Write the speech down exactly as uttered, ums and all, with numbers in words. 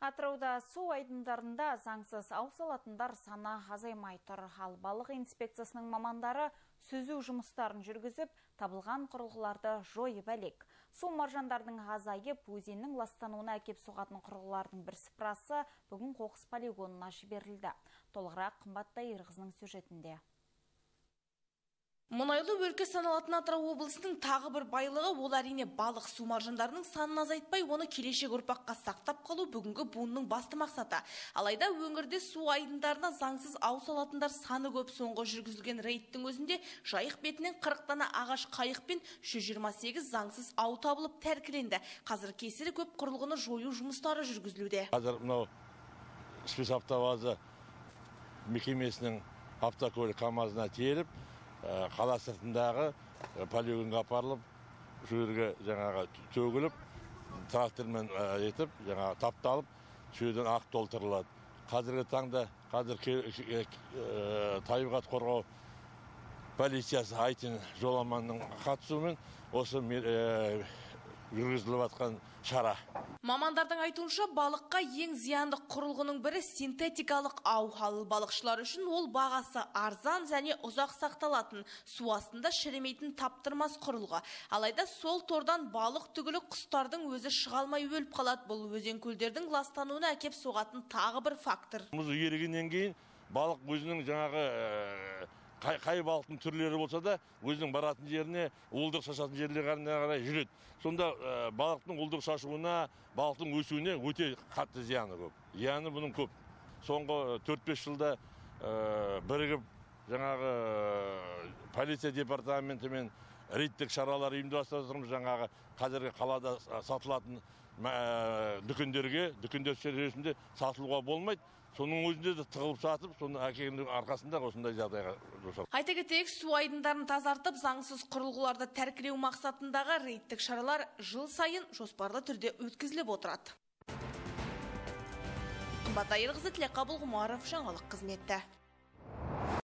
Атырауда су айдындарында заңсыз ау салатындар саны азаймай тұр. Ал балық инспекциясының мамандары сүзу жұмыстарын жүргізіп, табылған құрылғыларды жойып әлек. Су маржандардың азайып, өзеннің ластануына әкеп соғатын құрылғылардың бір сыпырасы бүгін қоқыс полигонына жіберілді. Толығырақ Қымбат Айырғызының сюжетінде. Мұнайлы өлке саналатын Атырау облысының тағы бір байлығы ол әрине балық. Су маржандарының санын азайтпай, оны келешек ұрпаққа сақтап қалу бүгінгі буынның басты мақсаты. Алайда өңірде су айдындарына заңсыз ау салатындар саны көп. Соңғы жүргізілген рейдтің өзінде жайық бетінен қырық дана ағаш қайық пен жүз жиырма сегіз заңсыз ау табылып тәркіленді. Қазір кесірі көп құрылғыны жою жұмыстары жүргізілуде. Қазір мынау спецавтовазы мекемесінің автокөлік КАМАЗына теріп, қала сыртындағы полигонға апарылып, жерге жаңағы төгіліп, трактормен етіп, жаңағы тапталып, жерден ақ толтырылады. Қазіргі таңда қазір табиғат қорғау полициясы Айтин жоламанның қатысуымен осы жүргізіліп жатқан шара. Мамандардың айтуынша, балыққа ең зиянды құрылғының бірі синтетикалық ау. Ал балықшылар үшін ол бағасы арзан және ұзақ сақталатын, су астында шіремейтін таптырмас құрылғы. Алайда сол тордан балық түгілі құстардың өзі шыға алмай өліп қалады. Бұл өзен көлдердің ластануына әкеп соғатын тағы бір фактор. Мұз ерігеннен кейін балық өзінің жаңағы Қай, қай балықтың түрлері болса да, өзінің баратын жеріне, уылдық шашатын жерлеріне қарай жүреді. Сонда ә, балықтың уылдық шашуына, балықтың өсуіне өте қатты зияны көп. Зияны бұның көп. Соңғы төрт-бес жылда ә, бірігіп, жаңағы полиция департаментімен рейдтік шаралар ұйымдастырып, жаңағы қазіргі қалада сатылатын ә, дүкендерге, дүкендер сервисінде сатылуға болмайды. Соның өзінде де тығылып сатып, соның әкелінің арқасында осындай жағдайға жасалды. Айта кетейік, су айдындарын тазартып, заңсыз құрылғыларды тәркілеу мақсатындағы рейдтік шаралар жыл сайын жоспарлы түрде өткізіліп отырады. Қымбат Айырғызы, Тілек Қабыл Ғұмаров, жаңалық қызметі.